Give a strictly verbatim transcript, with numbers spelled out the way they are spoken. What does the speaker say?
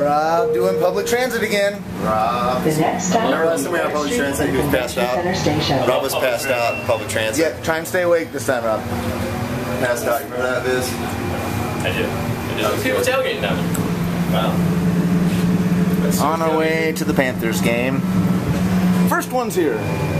Rob doing public transit again. Rob. The next stop. Remember last time we had public transit? He was passed out. Rob was passed out in public transit. Yeah, try and stay awake this time, Rob. Passed out. You remember that, Viz? I do. I do. People tailgating down there. Wow. On our way to the Panthers game. First one's here.